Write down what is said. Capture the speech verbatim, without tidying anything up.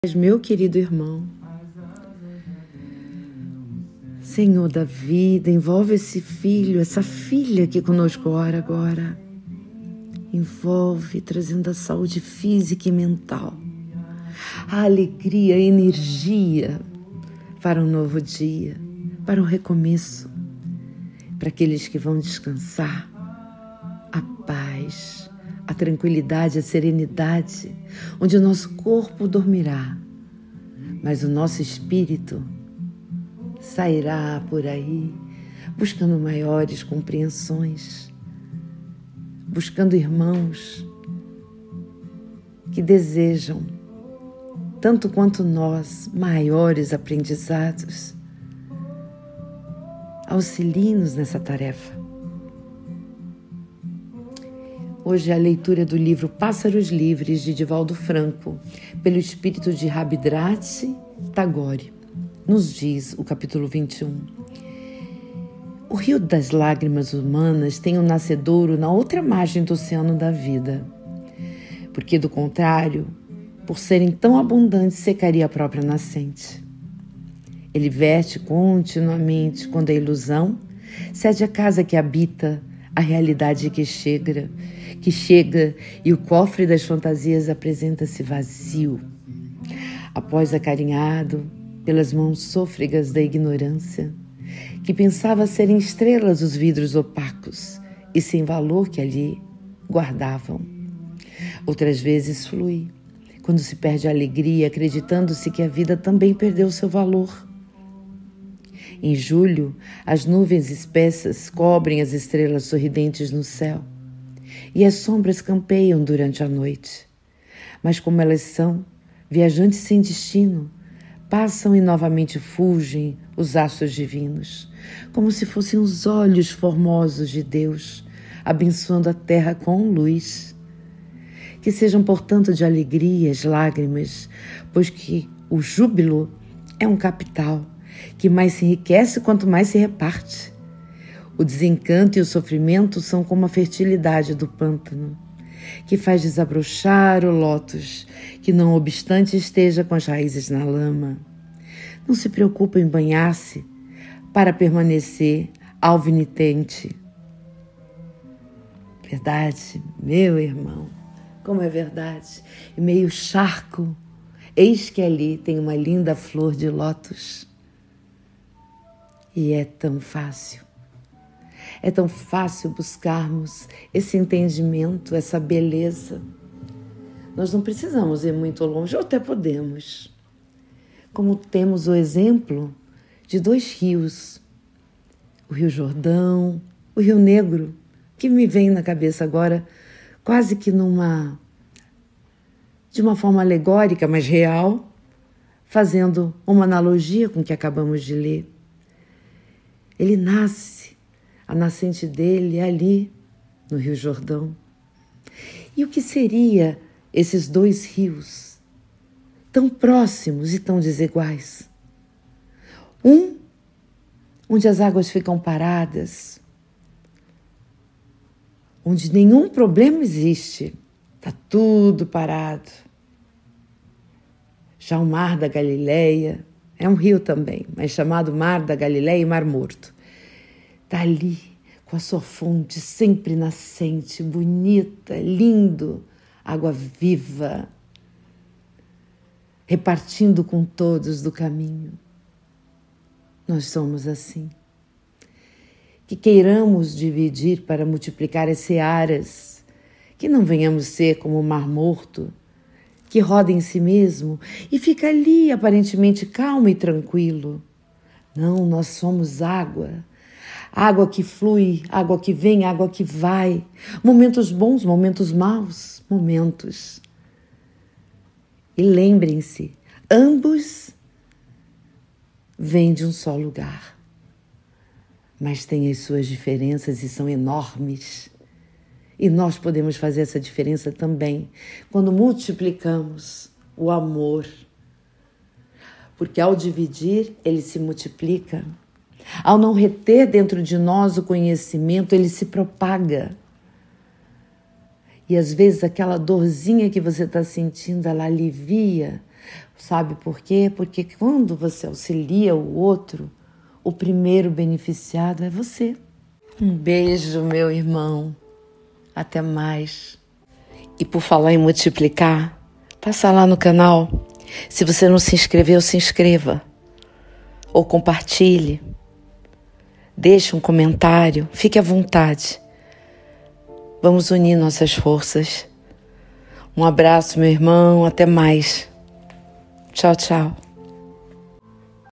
Meu querido irmão, Senhor da vida, envolve esse filho, essa filha que conosco ora agora. Envolve, trazendo a saúde física e mental, a alegria, a energia para um novo dia, para um recomeço, para aqueles que vão descansar, a paz, a tranquilidade, a serenidade, onde o nosso corpo dormirá, mas o nosso espírito sairá por aí, buscando maiores compreensões, buscando irmãos que desejam, tanto quanto nós, maiores aprendizados. Auxilie-nos nessa tarefa. Hoje é a leitura do livro Pássaros Livres, de Divaldo Franco, pelo espírito de Rabindranath Tagore. Nos diz o capítulo vinte e um. O rio das lágrimas humanas tem um nascedouro na outra margem do oceano da vida, porque, do contrário, por serem tão abundantes, secaria a própria nascente. Ele verte continuamente quando a ilusão cede a casa que habita, a realidade que chega, que chega e o cofre das fantasias apresenta-se vazio. Após acarinhado pelas mãos sôfregas da ignorância, que pensava serem estrelas os vidros opacos e sem valor que ali guardavam. Outras vezes flui, quando se perde a alegria, acreditando-se que a vida também perdeu seu valor. Em julho, as nuvens espessas cobrem as estrelas sorridentes no céu e as sombras campeiam durante a noite. Mas como elas são, viajantes sem destino, passam e novamente fulgem os astros divinos, como se fossem os olhos formosos de Deus, abençoando a terra com luz. Que sejam, portanto, de alegria as lágrimas, pois que o júbilo é um capital que mais se enriquece quanto mais se reparte. O desencanto e o sofrimento são como a fertilidade do pântano, que faz desabrochar o lótus, que não obstante esteja com as raízes na lama. Não se preocupa em banhar-se para permanecer alvinitente. Verdade, meu irmão, como é verdade. E meio charco, eis que ali tem uma linda flor de lótus. E é tão fácil, é tão fácil buscarmos esse entendimento, essa beleza. Nós não precisamos ir muito longe, ou até podemos. Como temos o exemplo de dois rios, o Rio Jordão, o Rio Negro, que me vem na cabeça agora, quase que numa, de uma forma alegórica, mas real, fazendo uma analogia com o que acabamos de ler. Ele nasce, a nascente dele é ali, no Rio Jordão. E o que seria esses dois rios, tão próximos e tão desiguais? Um, onde as águas ficam paradas, onde nenhum problema existe, está tudo parado. Já o Mar da Galileia, é um rio também, mas chamado Mar da Galileia e Mar Morto. Está ali, com a sua fonte sempre nascente, bonita, lindo, água viva, repartindo com todos do caminho. Nós somos assim. Que queiramos dividir para multiplicar as searas, que não venhamos ser como o Mar Morto, que roda em si mesmo e fica ali aparentemente calmo e tranquilo. Não, nós somos água, água que flui, água que vem, água que vai, momentos bons, momentos maus, momentos. E lembrem-se, ambos vêm de um só lugar, mas têm as suas diferenças e são enormes. E nós podemos fazer essa diferença também quando multiplicamos o amor. Porque ao dividir, ele se multiplica. Ao não reter dentro de nós o conhecimento, ele se propaga. E às vezes aquela dorzinha que você está sentindo, ela alivia Sabe por quê? Porque quando você auxilia o outro, o primeiro beneficiado é você. Um beijo, meu irmão. Até mais. E por falar em multiplicar, passa lá no canal. Se você não se inscreveu, se inscreva. Ou compartilhe. Deixe um comentário. Fique à vontade. Vamos unir nossas forças. Um abraço, meu irmão. Até mais. Tchau, tchau.